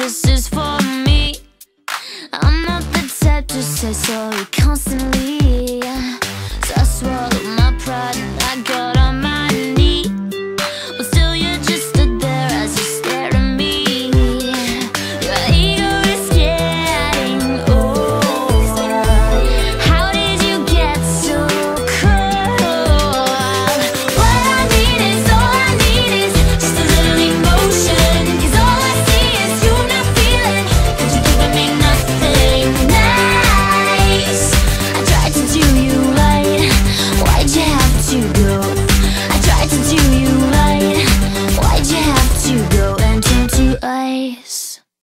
this is for me. I'm not the type to say sorry constantly, so I swallow